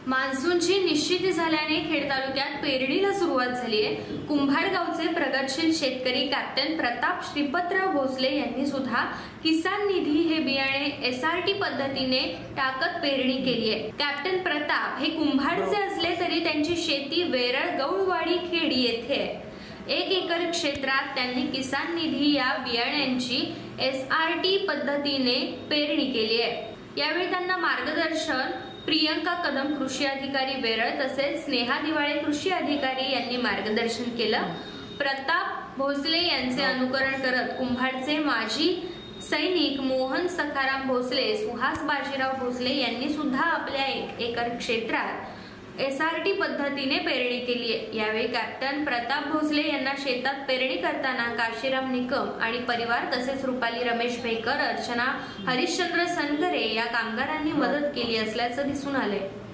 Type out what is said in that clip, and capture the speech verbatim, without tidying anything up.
मान्सूनची निश्चिती झाल्याने खेड तालुक्यात पेरणीला सुरुवात झाली आहे। कुंभार गावचे प्रगतशील शेतकरी कॅप्टन प्रताप श्रीपतराव भोसले यांनी सुद्धा किसान निधी हे बियाणे एसआरटी पद्धतीने टाकत पेरणी केली आहे। कॅप्टन प्रताप हे कुंभारचे असले तरी त्यांची शेती वेरळ गौळवाडी खेड येथे आहे। एक एकर क्षेत्रात त्यांनी किसान निधी या बियाण्यांची एसआरटी पद्धतीने पेरणी केली आहे। यावेळी त्यांना मार्गदर्शन प्रियंका कदम कृषी अधिकारी वेरळ तसेच स्नेहा दिवाळे कृषी अधिकारी यांनी मार्गदर्शन केलं। प्रताप भोसले यांचे अनुकरण करत कुंभारचे माजी सैनिक मोहन सखाराम भोसले, सुहास बाजीराव भोसले यांनी सुद्धा आपल्या एक एकर क्षेत्रात एसआरटी पद्धतीने पेरणी केली आहे। यावेळी कॅप्टन प्रताप भोसले यांना शेतात पेरणी करताना काशीराम निकम आणि परिवार तसेच रुपाली रमेश भेकर, अर्चना हरिश्चंद्र सनगरे या कामगारांनी मदत केली असल्याचं दिसून आले।